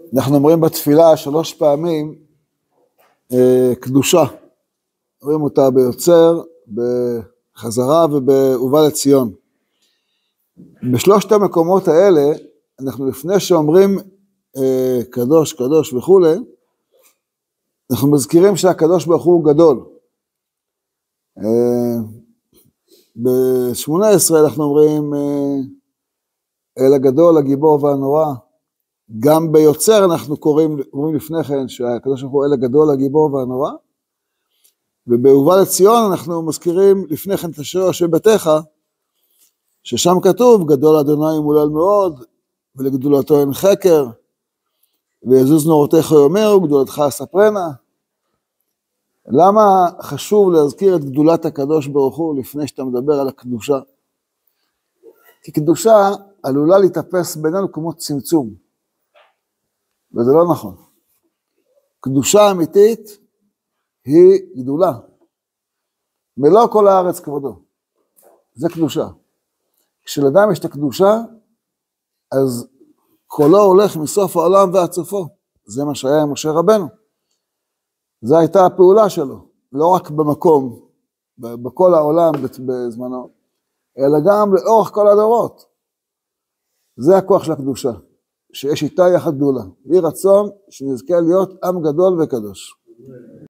אנחנו אומרים בתפילה 3 פעמים קדושה. רואים אותה ביוצר, בחזרה ובאובה לציון. בשלושת המקומות האלה, אנחנו לפני שאומרים קדוש, קדוש וכו', אנחנו מזכירים שהקדוש ברוך הוא גדול. ב-18 אנחנו אומרים אל הגדול, הגיבור והנורא. גם ביוצר אנחנו אומרים לפני כן שהקדוש ברוך הוא אל הגדול, הגיבור והנורא. ובאובה לציון אנחנו מזכירים לפני כן את השיר של ביתך, ששם כתוב גדול אדוני ומהולל מאוד, ולגדולתו אין חקר, ויזוז נורותיך יאמרו, גדולתך אספרנה. למה חשוב להזכיר את גדולת הקדוש ברוך הוא לפני שאתה מדבר על הקדושה? כי קדושה עלולה להתאפס בינינו כמו צמצום, וזה לא נכון. קדושה אמיתית היא גדולה. מלוא כל הארץ כבודו. זה קדושה. כשלאדם יש את הקדושה, אז קולו הולך מסוף העולם ועד סופו. זה מה שהיה עם משה רבנו. זו הייתה הפעולה שלו. לא רק במקום, בכל העולם בזמנו, אלא גם לאורך כל הדורות. זה הכוח של הקדושה. שיש איתה יחד גדולה. יהי רצון שנזכה להיות עם גדול וקדוש.